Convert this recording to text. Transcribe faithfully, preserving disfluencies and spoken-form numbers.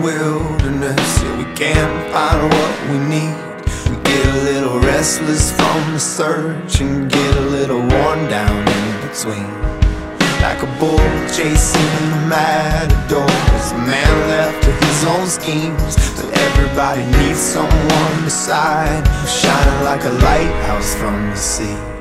wilderness. Yeah, we can't find what we need. We get a little restless from the search and get a little worn down in between. Like a bull chasing a matador, as a man left to his own schemes. But everybody needs someone beside, shining like a lighthouse from the sea.